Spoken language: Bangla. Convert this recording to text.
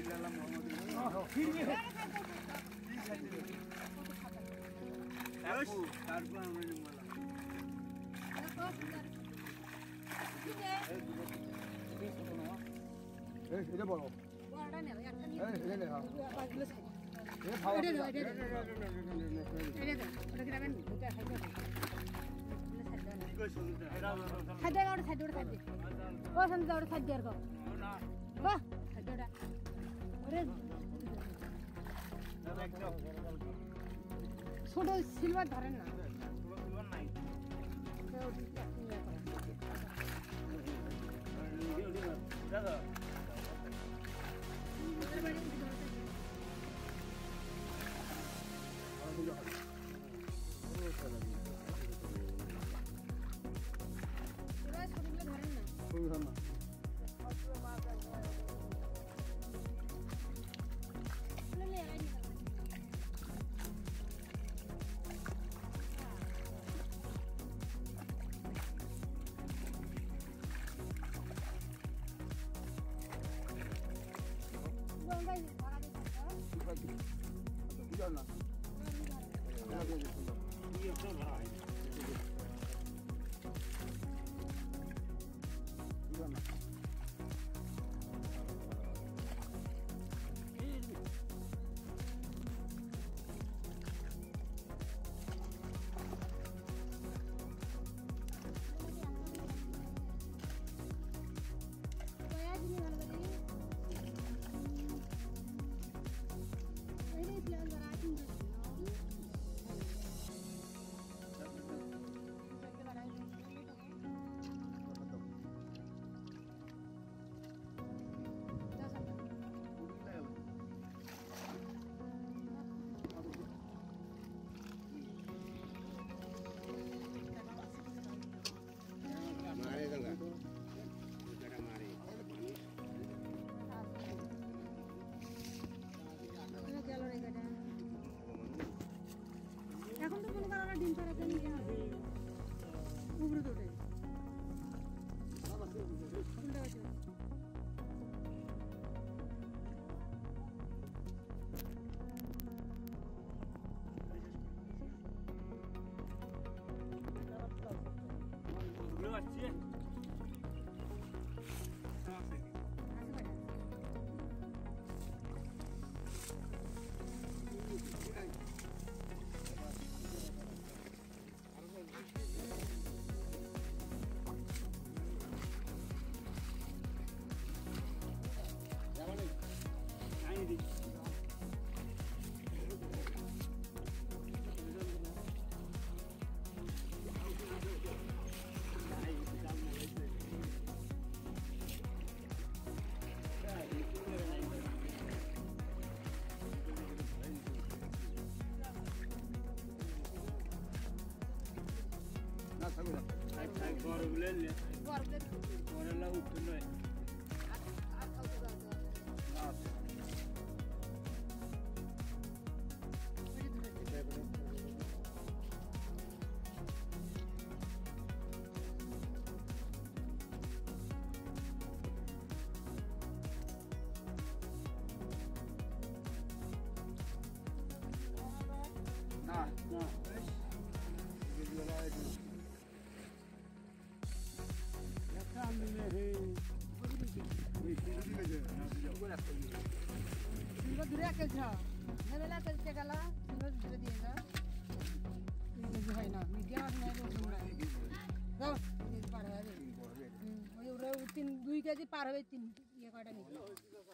এটা বড় বড়টা নেই একটা নিয়ে এই নে হ্যাঁ পাঁচগুলো সাইড এটা খাওয়া এটা ওটা কি রাখেন দুটো সাইড সাইড ওটা সাইড ও সন্ধ্যা ওটা সাইড আর কো না ও সাইড ওটা ওরে ছোট সিলভার ধরেন না ছোট সিলভার নাই দাদা ধরেন না এখন তো কোনো কারণে ডিম ছাড়া কেন নিয়ে আসে উপরে তোটে কোনটা আছে উপরে আসছে दूर चलते गला दूर दिएगा है ना मीडिया पार 2 কেজি পার হবে 3 ইয়ে কয়টা নিয়ে